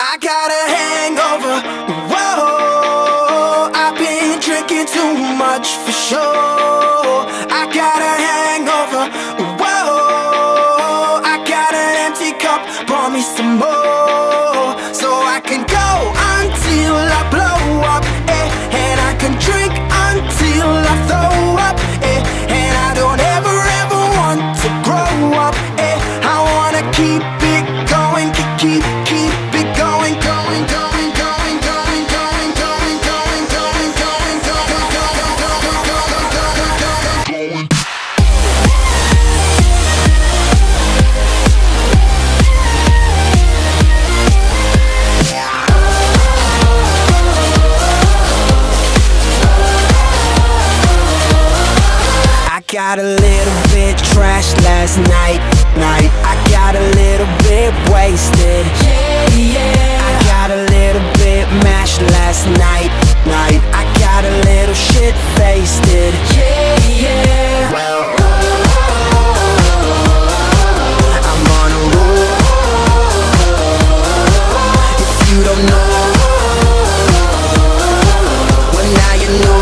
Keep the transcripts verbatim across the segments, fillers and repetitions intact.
I got a hangover, whoa, I've been drinking too much for sure. I got a hangover, whoa, I got an empty cup, pour me some more, so I can go until I blow up, eh, and I can drink until I throw up, eh, and I don't ever ever want to grow up, eh, I wanna keep it going, keep, keep, keep it going, going, going, going, going, going, going, going, going, going, going, going, going. I got a little bit trashed last night, night. I got a little bit wasted, yeah, yeah. I got a little bit mashed last night, night. I got a little shit faced, yeah, yeah. Well, I'm on a roll. If you don't know, well now you know.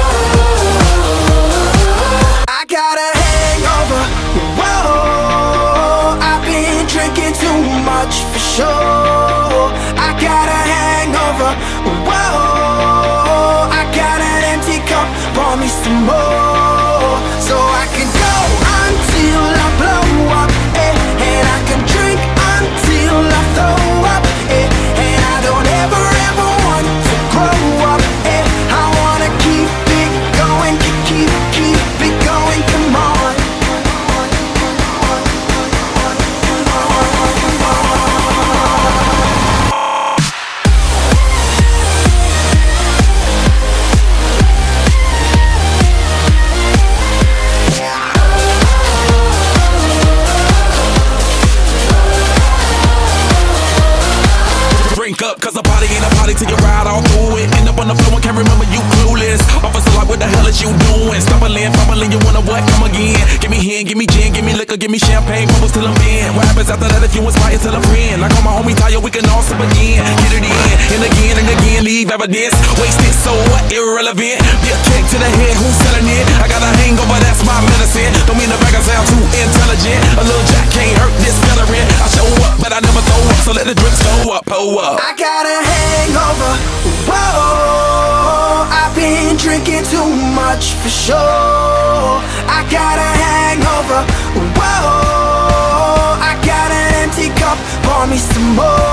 I got a hangover, whoa, I've been drinking too much for sure. I got a hangover, whoa, I got an empty cup, pour me some more, so I can go until I blow up, eh, and I can drink until I throw up, eh, and I don't ever ever want to grow up, eh, I wanna keep it going, keep, keep, keep it going, come on. Drink up, cause a party ain't a party till you ride all through it. End up on the floor and can't remember you clueless. Officer like, what the hell is you doing? Stumbling, fumbling, you wanna what? Come again. Give me hen, give me gin, give me liquor, give me champagne, bubbles till I'm in. What happens after that if you inspire till a friend? Like all my homies tired, we can all sip again. Get it in, and again, and again, leave evidence. Wasted, so what? Irrelevant. Be a kick to the head, who's selling it? I got a hangover, that's my medicine. Don't mean the back I sound too intelligent. A little jack can't hurt this veteran. I show up, but I never throw up, so let the drinks go up, pull up. I got a hangover, whoa, I've been drinking too much for sure. I got a hangover, whoa, I got an empty cup, pour me some more.